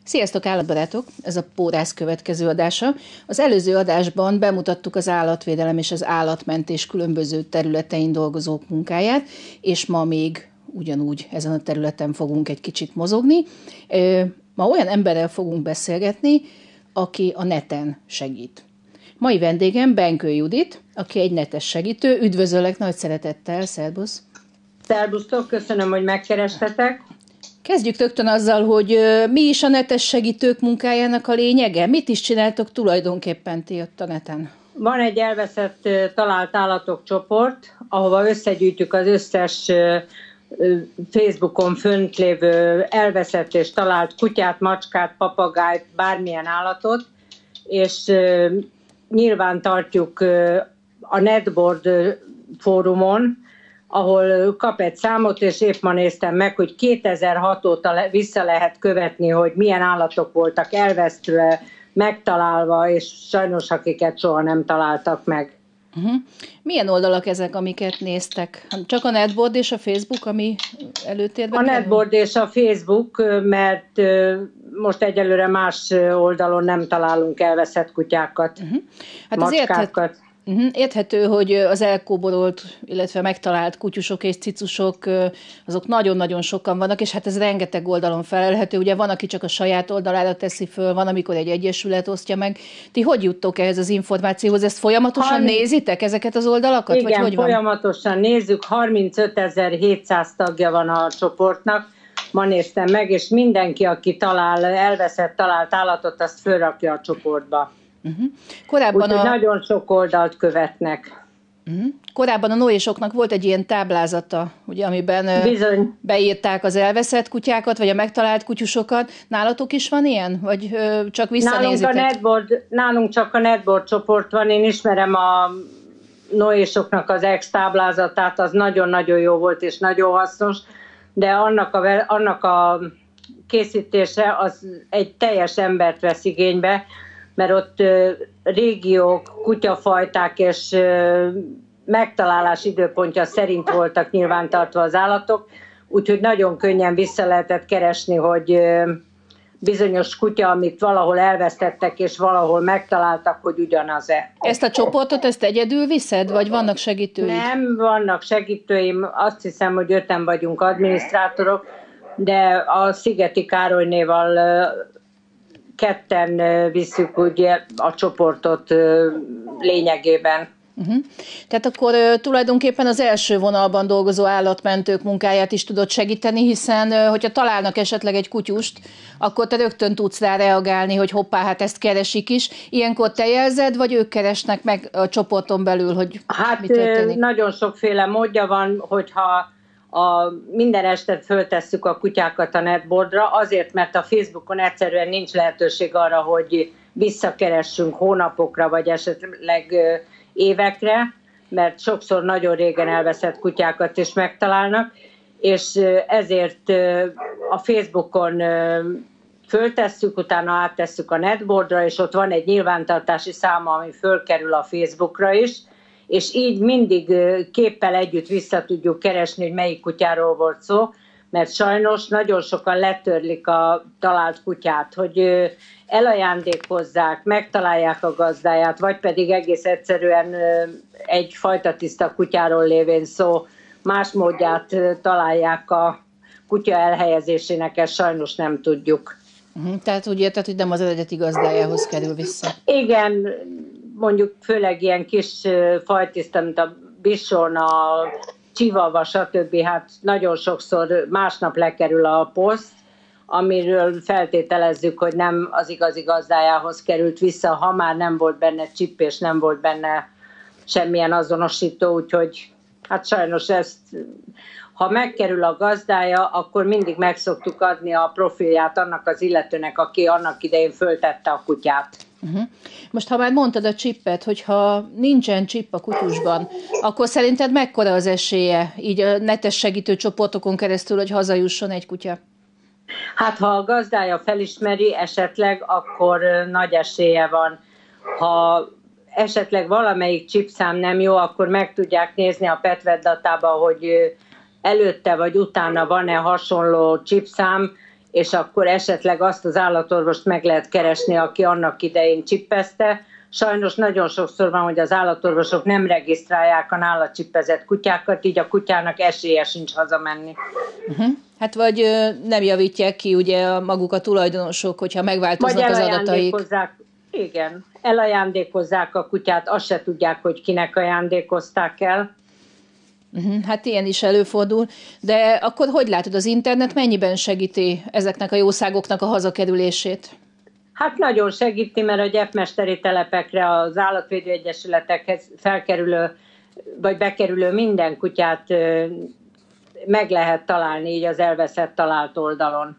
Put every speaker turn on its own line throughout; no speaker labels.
Sziasztok állatbarátok! Ez a Pórász következő adása. Az előző adásban bemutattuk az állatvédelem és az állatmentés különböző területein dolgozók munkáját, és ma még ugyanúgy ezen a területen fogunk egy kicsit mozogni. Ma olyan emberrel fogunk beszélgetni, aki a neten segít. Mai vendégem Benkő Judit, aki egy netes segítő. Üdvözöllek nagy szeretettel, szervusz!
Szervusztok, köszönöm, hogy megkerestetek.
Kezdjük rögtön azzal, hogy mi is a netes segítők munkájának a lényege? Mit is csináltok tulajdonképpen ti ott a neten?
Van egy elveszett talált állatok csoport, ahova összegyűjtjük az összes Facebookon fönt lévő elveszett és talált kutyát, macskát, papagájt, bármilyen állatot, és nyilván tartjuk a Netboard fórumon, ahol kap egy számot, és épp ma néztem meg, hogy 2006 óta vissza lehet követni, hogy milyen állatok voltak elvesztve, megtalálva, és sajnos akiket soha nem találtak meg.
Milyen oldalak ezek, amiket néztek? Csak a Netboard és a Facebook, ami előtérbe
A Netboard és a Facebook, mert most egyelőre más oldalon nem találunk elveszett kutyákat,
Hát
macskákat.
Érthető, hogy az elkóborolt, illetve megtalált kutyusok és cicusok, azok nagyon-nagyon sokan vannak, és hát ez rengeteg oldalon felelhető. Ugye van, aki csak a saját oldalára teszi föl, van, amikor egy egyesület osztja meg. Ti hogy juttok ehhez az információhoz? Ezt folyamatosan nézitek, ezeket az oldalakat?
Igen,
vagy hogy
folyamatosan nézzük. 35.700 tagja van a csoportnak. Ma néztem meg, és mindenki, aki talált állatot, azt fölrakja a csoportba. Úgyhogy nagyon sok oldalt követnek.
Korábban a Noésoknak volt egy ilyen táblázata, ugye, amiben beírták az elveszett kutyákat, vagy a megtalált kutyusokat. Nálatok is van ilyen? Vagy csak visszanézitek?
Nálunk csak a Netboard csoport van. Én ismerem a Noésoknak az ex-táblázatát, az nagyon-nagyon jó volt, és nagyon hasznos, de annak a készítése az egy teljes embert vesz igénybe, mert ott régiók, kutyafajták és megtalálás időpontja szerint voltak nyilvántartva az állatok, úgyhogy nagyon könnyen vissza lehetett keresni, hogy bizonyos kutya, amit valahol elvesztettek és valahol megtaláltak, hogy ugyanaz-e.
Ezt a csoportot, ezt egyedül viszed, vagy vannak segítőid?
Nem, vannak segítőim, azt hiszem, hogy 5-en vagyunk adminisztrátorok, de a Szigeti Károlynéval ketten visszük ugye a csoportot lényegében.
Tehát akkor tulajdonképpen az első vonalban dolgozó állatmentők munkáját is tudod segíteni, hiszen hogyha találnak esetleg egy kutyust, akkor te rögtön tudsz rá reagálni, hogy hoppá, hát ezt keresik is. Ilyenkor te jelzed, vagy ők keresnek meg a csoporton belül, hogy mi történik?
Nagyon sokféle módja van, hogyha minden este föltesszük a kutyákat a Netboardra, azért, mert a Facebookon egyszerűen nincs lehetőség arra, hogy visszakeressünk hónapokra, vagy esetleg évekre, mert sokszor nagyon régen elveszett kutyákat is megtalálnak, és ezért a Facebookon föltesszük, utána áttesszük a Netboardra, és ott van egy nyilvántartási száma, ami fölkerül a Facebookra is, és így mindig képpel együtt vissza tudjuk keresni, hogy melyik kutyáról volt szó, mert sajnos nagyon sokan letörlik a talált kutyát, hogy elajándékozzák, megtalálják a gazdáját, vagy pedig egész egyszerűen egy fajtatiszta kutyáról lévén szó, más módját találják a kutya elhelyezésének, ezt sajnos nem tudjuk.
Tehát úgy érted, hogy nem az eredeti gazdájához kerül vissza?
Igen, mondjuk főleg ilyen kis fajtiszta, mint a bichon, a chihuahua, stb. Hát nagyon sokszor másnap lekerül a poszt, amiről feltételezzük, hogy nem az igazi gazdájához került vissza, ha már nem volt benne chip, és nem volt benne semmilyen azonosító, úgyhogy hát sajnos ezt, ha megkerül a gazdája, akkor mindig meg szoktuk adni a profilját annak az illetőnek, aki annak idején föltette a kutyát.
Most, ha már mondtad a csippet, hogyha nincsen csipp a kutyusban, akkor szerinted mekkora az esélye így a netes segítő csoportokon keresztül, hogy hazajusson egy kutya?
Hát, ha a gazdája felismeri esetleg, akkor nagy esélye van. Ha esetleg valamelyik csipszám nem jó, akkor meg tudják nézni a Petvet datába, hogy előtte vagy utána van-e hasonló csipszám, és akkor esetleg azt az állatorvost meg lehet keresni, aki annak idején csippezte. Sajnos nagyon sokszor van, hogy az állatorvosok nem regisztrálják a nála csippezett kutyákat, így a kutyának esélye sincs hazamenni.
Hát vagy nem javítják ki ugye maguk a tulajdonosok, hogyha megváltoznak az adataik.
Igen, elajándékozzák a kutyát, azt se tudják, hogy kinek ajándékozták el.
Hát ilyen is előfordul, de akkor hogy látod, az internet mennyiben segíti ezeknek a jószágoknak a hazakerülését?
Hát nagyon segíti, mert a gyepmesteri telepekre, az állatvédő egyesületekhez felkerülő, vagy bekerülő minden kutyát meg lehet találni így az elveszett talált oldalon.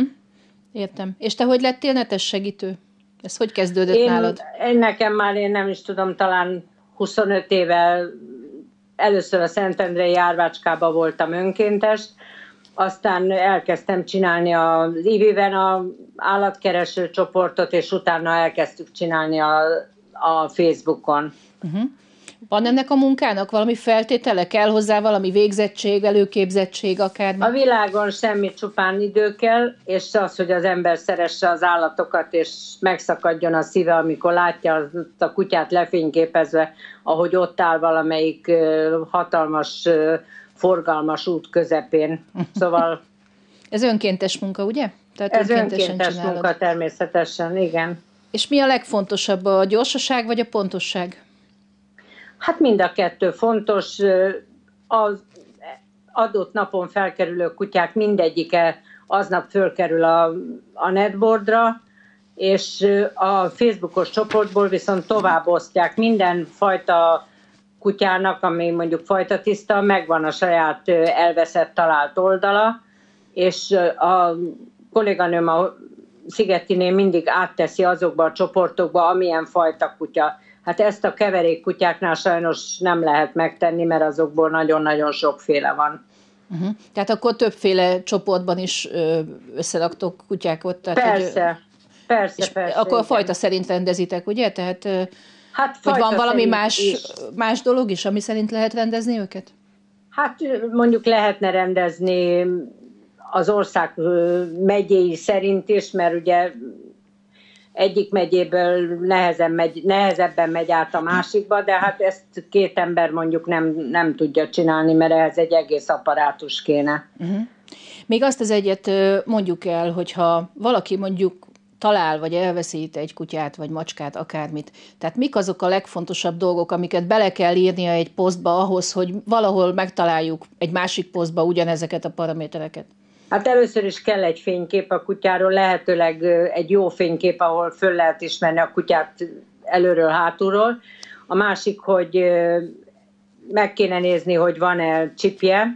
Értem. És te hogy lettél netes segítő? Ez hogy kezdődött nálad?
Nekem már, én nem is tudom, talán 25 éve először a Szentendrei Árvácskában voltam önkéntes, aztán elkezdtem csinálni az IVI-ben az állatkereső csoportot, és utána elkezdtük csinálni a Facebookon.
Van ennek a munkának valami feltétele? Kell hozzá valami végzettség, előképzettség akármi?
A világon semmi, csupán idő kell, és az, hogy az ember szeresse az állatokat, és megszakadjon a szíve, amikor látja a kutyát lefényképezve, ahogy ott áll valamelyik hatalmas, forgalmas út közepén. Szóval...
Ez önkéntes munka, ugye?
Tehát ez önkéntes munka természetesen, igen.
És mi a legfontosabb, a gyorsaság vagy a pontosság?
Hát mind a kettő fontos. Az adott napon felkerülő kutyák mindegyike aznap fölkerül a netboardra, és a Facebookos csoportból viszont tovább osztják minden fajta kutyának, ami mondjuk fajtatiszta, megvan a saját elveszett talált oldala, és a kolléganőm a Szigetinél mindig átteszi azokba a csoportokba, amilyen fajta kutya. Hát ezt a keverék kutyáknál sajnos nem lehet megtenni, mert azokból nagyon-nagyon sokféle van.
Tehát akkor többféle csoportban is összeraktok kutyákat? Tehát,
persze, persze.
Akkor
igen.
a fajta szerint rendezitek, ugye? Tehát,
hát
vagy van valami más dolog is, ami szerint lehet rendezni őket? Hát
mondjuk lehetne rendezni az ország megyéi szerint is, mert ugye egyik megyéből nehezebben megy át a másikba, de hát ezt két ember mondjuk nem tudja csinálni, mert ehhez egy egész apparátus kéne.
Még azt az egyet mondjuk el, hogyha valaki mondjuk talál, vagy elveszít egy kutyát, vagy macskát, akármit. Tehát mik azok a legfontosabb dolgok, amiket bele kell írnia egy posztba ahhoz, hogy valahol megtaláljuk egy másik posztba ugyanezeket a paramétereket?
Hát először is kell egy fénykép a kutyáról, lehetőleg egy jó fénykép, ahol föl lehet ismerni a kutyát előről, hátulról. A másik, hogy meg kéne nézni, hogy van-e csipje.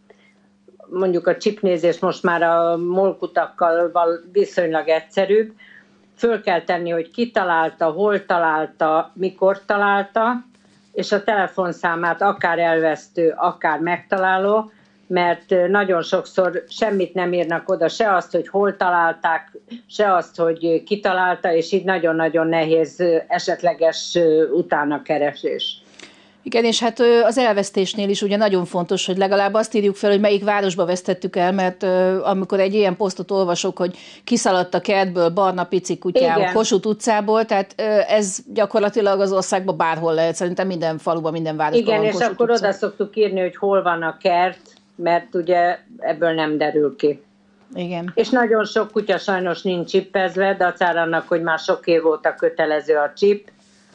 Mondjuk a csipnézés most már a molkutakkal viszonylag egyszerűbb. Föl kell tenni, hogy ki találta, hol találta, mikor találta, és a telefonszámát akár elvesztő, akár megtaláló, mert nagyon sokszor semmit nem írnak oda, se azt, hogy hol találták, se azt, hogy ki találta, és így nagyon-nagyon nehéz esetleges utánakeresés.
Igen, és hát az elvesztésnél is ugye nagyon fontos, hogy legalább azt írjuk fel, hogy melyik városba vesztettük el, mert amikor egy ilyen posztot olvasok, hogy kiszaladt a kertből barna pici kutyám a Kossuth utcából, tehát ez gyakorlatilag az országban bárhol lehet, szerintem minden faluban, minden városban
igen,
van
és
Kossuth
akkor
utca.
Oda szoktuk írni, hogy hol van a kert, mert ugye ebből nem derül ki.
Igen.
És nagyon sok kutya sajnos nincs csippezve, dacára annak, hogy már sok év óta kötelező a csip.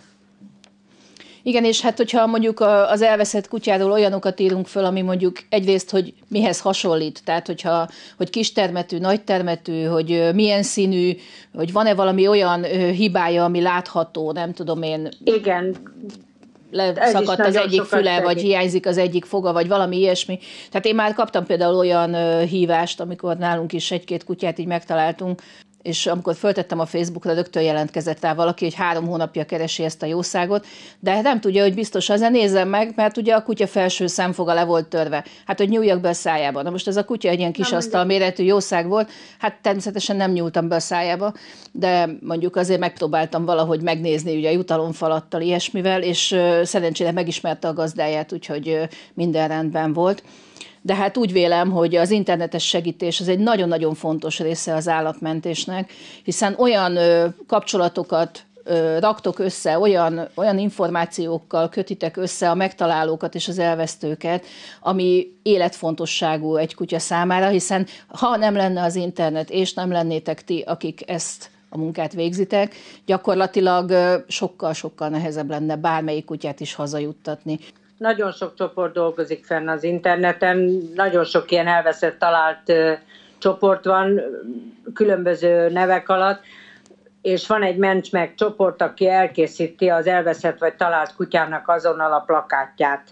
Igen, és hát hogyha mondjuk az elveszett kutyáról olyanokat írunk föl, ami mondjuk egyrészt, hogy mihez hasonlít, tehát hogy kistermetű, nagytermetű, hogy milyen színű, hogy van-e valami olyan hibája, ami látható, nem tudom én.
Igen.
Leszakadt az egyik füle, vagy hiányzik az egyik foga, vagy valami ilyesmi. Tehát én már kaptam például olyan hívást, amikor nálunk is egy-két kutyát így megtaláltunk, és amikor föltettem a Facebookra, rögtön jelentkezett rá valaki, hogy 3 hónapja keresi ezt a jószágot, de nem tudja, hogy biztos azért nézzem meg, mert ugye a kutya felső szemfoga le volt törve. Hát, hogy nyúljak be a szájába. Na most ez a kutya egy ilyen kis asztal méretű jószág volt, hát természetesen nem nyúltam be a szájába, de mondjuk azért megpróbáltam valahogy megnézni ugye a jutalomfalattal, ilyesmivel, és szerencsére megismerte a gazdáját, úgyhogy minden rendben volt. de hát úgy vélem, hogy az internetes segítés az egy nagyon-nagyon fontos része az állatmentésnek, hiszen olyan kapcsolatokat raktok össze, olyan információkkal kötitek össze a megtalálókat és az elvesztőket, ami életfontosságú egy kutya számára, hiszen ha nem lenne az internet, és nem lennétek ti, akik ezt a munkát végzitek, gyakorlatilag sokkal-sokkal nehezebb lenne bármelyik kutyát is hazajuttatni.
Nagyon sok csoport dolgozik fenn az interneten, nagyon sok ilyen elveszett, talált csoport van, különböző nevek alatt, és van egy Mencs meg csoport, aki elkészíti az elveszett vagy talált kutyának azonnal a plakátját.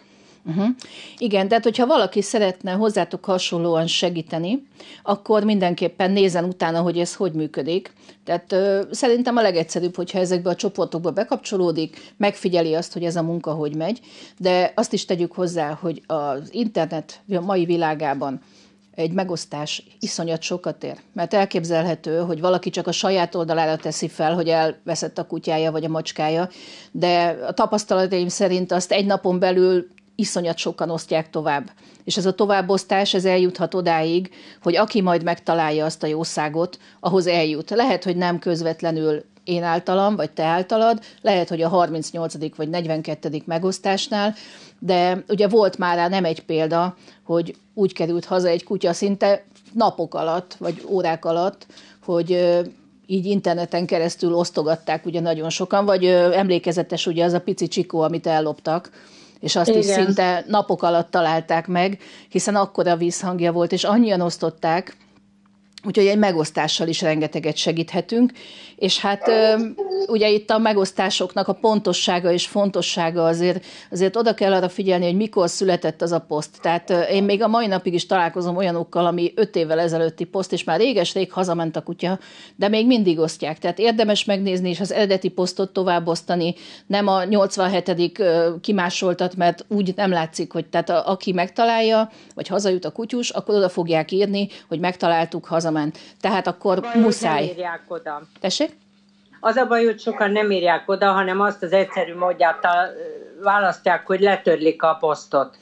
Igen, tehát hogyha valaki szeretne hozzátok hasonlóan segíteni, akkor mindenképpen nézzen utána, hogy ez hogy működik. Tehát szerintem a legegyszerűbb, hogyha ezekbe a csoportokba bekapcsolódik, megfigyeli azt, hogy ez a munka hogy megy, de azt is tegyük hozzá, hogy az internet a mai világában egy megosztás iszonyat sokat ér. Mert elképzelhető, hogy valaki csak a saját oldalára teszi fel, hogy elveszett a kutyája vagy a macskája, de a tapasztalataim szerint azt egy napon belül iszonyat sokan osztják tovább. És ez a továbbosztás, ez eljuthat odáig, hogy aki majd megtalálja azt a jószágot, ahhoz eljut. Lehet, hogy nem közvetlenül én általam, vagy te általad, lehet, hogy a 38. vagy 42. megosztásnál, de ugye volt már rá nem egy példa, hogy úgy került haza egy kutya szinte napok alatt, vagy órák alatt, hogy így interneten keresztül osztogatták ugye nagyon sokan, vagy emlékezetes ugye az a pici csikó, amit elloptak, és azt is szinte napok alatt találták meg, hiszen akkora vízhangja volt, és annyian osztották, úgyhogy egy megosztással is rengeteget segíthetünk, és hát ugye itt a megosztásoknak a pontossága és fontossága azért oda kell arra figyelni, hogy mikor született az a poszt. Tehát én még a mai napig is találkozom olyanokkal, ami 5 évvel ezelőtti poszt, és már réges-rég hazament a kutya, de még mindig osztják. Tehát érdemes megnézni, és az eredeti posztot tovább osztani, nem a 87. kimásoltat, mert úgy nem látszik, hogy tehát aki megtalálja, vagy hazajut a kutyus, akkor oda fogják írni, hogy megtaláltuk, hazament. Tehát akkor muszáj.
Nem írják oda.
Tessék?
Az a baj, hogy sokan nem írják oda, hanem azt az egyszerű módját választják, hogy letörlik a posztot.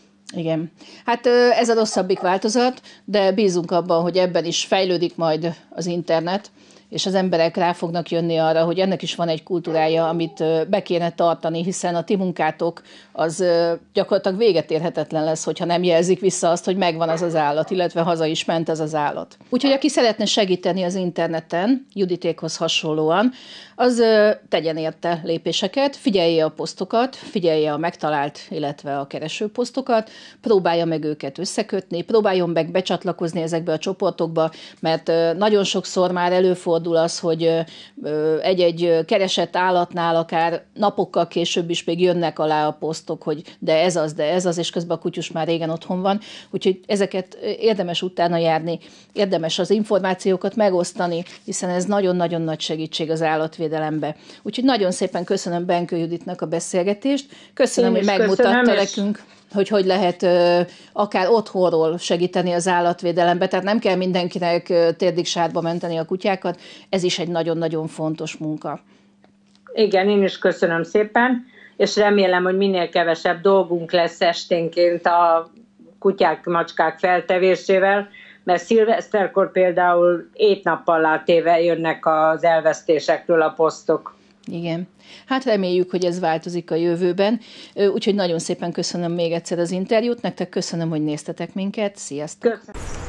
Igen. Hát ez a rosszabbik változat, de bízunk abban, hogy ebben is fejlődik majd az internet, és az emberek rá fognak jönni arra, hogy ennek is van egy kultúrája, amit be kéne tartani, hiszen a ti munkátok az gyakorlatilag véget érhetetlen lesz, hogyha nem jelzik vissza azt, hogy megvan az az állat, illetve haza is ment ez az állat. Úgyhogy aki szeretne segíteni az interneten, Juditékhoz hasonlóan, az tegyen érte lépéseket, figyelje a posztokat, figyelje a megtalált, illetve a keresőposztokat, próbálja meg őket összekötni, próbáljon meg becsatlakozni ezekbe a csoportokba, mert nagyon sokszor már előfordul az, hogy egy-egy keresett állatnál akár napokkal később is még jönnek alá a posztok, hogy de ez az, és közben a kutyus már régen otthon van. Úgyhogy ezeket érdemes utána járni, érdemes az információkat megosztani, hiszen ez nagyon-nagyon nagy segítség az állatvédelembe. Úgyhogy nagyon szépen köszönöm Benkő Juditnak a beszélgetést. Köszönöm, hogy megmutatta nekünk, hogy lehet akár otthonról segíteni az állatvédelembe, tehát nem kell mindenkinek térdig sárba menteni a kutyákat, ez is egy nagyon-nagyon fontos munka.
Igen, én is köszönöm szépen, és remélem, hogy minél kevesebb dolgunk lesz esténként a kutyák, macskák feltevésével, mert szilveszterkor például 7 nappal átéve jönnek az elvesztésekről a posztok.
Igen. Hát reméljük, hogy ez változik a jövőben. Úgyhogy nagyon szépen köszönöm még egyszer az interjút. Nektek köszönöm, hogy néztetek minket. Sziasztok!
Köszönöm.